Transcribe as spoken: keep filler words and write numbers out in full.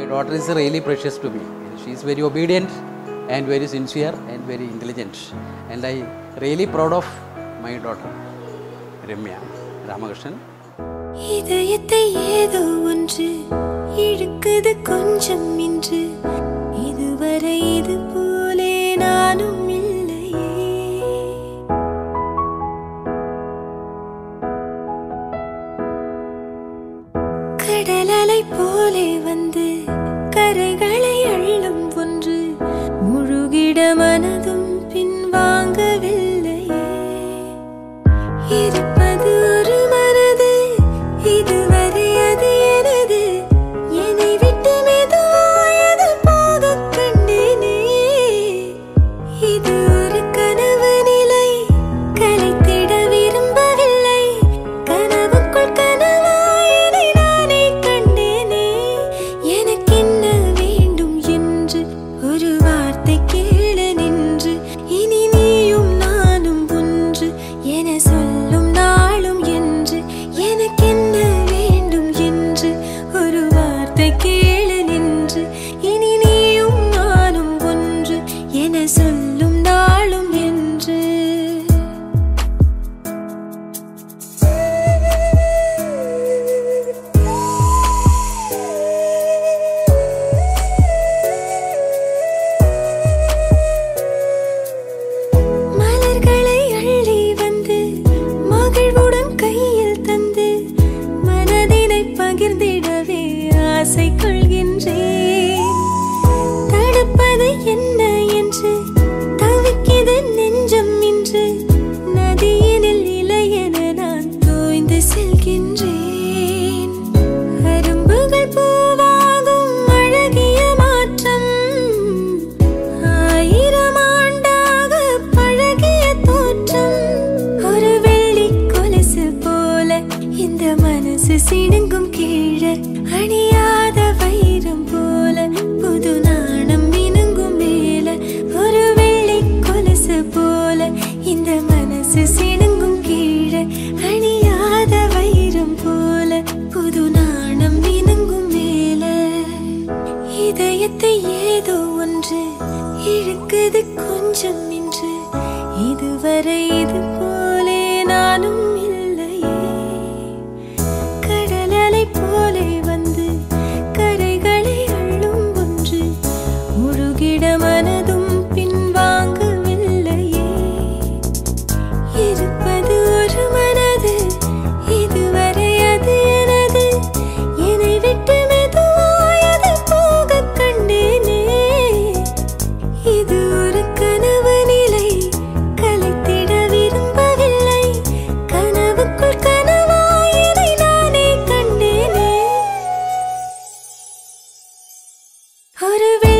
My daughter is really precious to me. She is very obedient and very sincere and very intelligent. And I really proud of my daughter, Ramya Ramakrishnan. இதயத்தை ஏதோ ஒன்று இழுக்குது கொஞ்சம் இன்று இதுவரை இது போலே நானும் இல்லையே கடலலை போலே வந்து கரைகளை அள்ளும் ஒன்று முழுகிட மனதும் பின்வாங்கவில்லையே இருப்பது ஒரு மனது இதுவரை அது எனது என்னை விட்டு மெதுவாயது போகக் கண்டேனே இது ஒரு கனவு நிலை கலைத்திட விரும்பவில்லை கனவுக்குள் கனவாயதை நானே கண்டேனே எனக்கென்ன வேண்டும் என்று ஒரு வார்த்தை கேளு நின்று இனி நீயும் நானும் ஒன்று என சொல்லும் நாளும் என்று எனக்கென்ன வேண்டும் என்று ஒரு வார்த்தை கேளு நின்று இனி நீயும் நானும் ஒன்று என சொல்லும் நாளும் என்று மலர்களை அள்ளி வந்து மகிழ்வுடன் கையில் தந்து மனதினை பகிர்ந்திடவே ஆசை கொள்கின்றேன் தடுப்பது என்ன என்று தவிக்கிது நெஞ்சம் இன்று நதியினில் இலையென நான் தோய்ந்து செல்கின்றேன் அரும்புகள் பூவாகும் அழகிய மாற்றம் ஆயிரம் ஆண்டாக பழகிய தோற்றம் ஒரு வெள்ளி கொலுசு போல இந்த மனசு சிடுங்கும் கீழே அணியாத வைரம் போல புது நாணம் மினுங்கும் மேல ஒரு வெள்ளி கொலுசு போல இந்த மனசு சிடுங்கும் கீழே அணியாத வைரம் போல புது நாணம் மினுங்கும் மேல இதயத்தை ஏதோ ஒன்று இழுக்குது கொஞ்சம் இன்று இதுவரை இது போலே நானும் இல்லையே கடலலை போலே வந்து கரைகளை அள்ளும் ஒன்று முழுகிட மனதும் பின்வாங்கவில்லையே இருப்பது ஒரு மனது இதுவரை அது எனது என்னை விட்டு மெதுவாயது போகக் கண்டேனே இது ஒரு கனவு நிலை கலைத்திட விரும்பவில்லை கனவுக்குள் கனவாயதை நானே கண்டேனே ஒரு